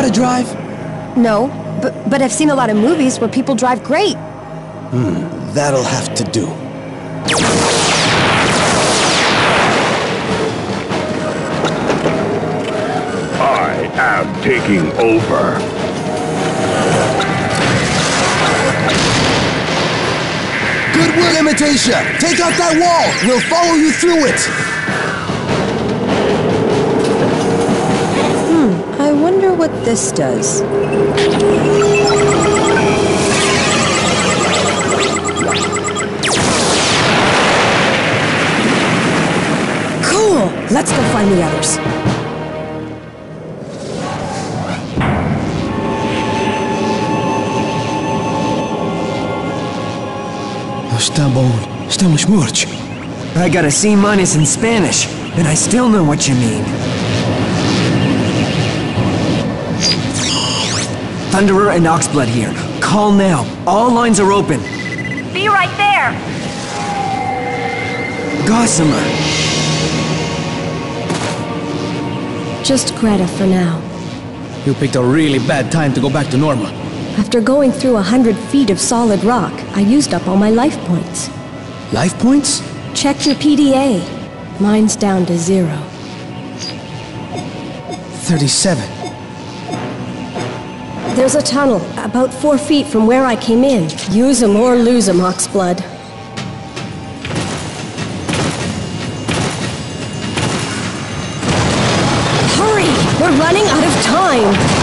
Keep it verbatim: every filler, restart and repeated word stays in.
to drive? No, but, but I've seen a lot of movies where people drive great. Hmm, that'll have to do. I am taking over. Goodwill Imitation! Take out that wall! We'll follow you through it! Hmm, I wonder what this does. Cool! Let's go find the others. I got a C minus in Spanish, and I still know what you mean. Thunderer and Oxblood here. Call now. All lines are open. Be right there! Gossamer. Just Greta for now. You picked a really bad time to go back to normal. After going through a hundred feet of solid rock, I used up all my life points. Life points? Check your P D A. Mine's down to zero. thirty-seven. There's a tunnel, about four feet from where I came in. Use 'em or lose 'em, Oxblood. Hurry! We're running out of time!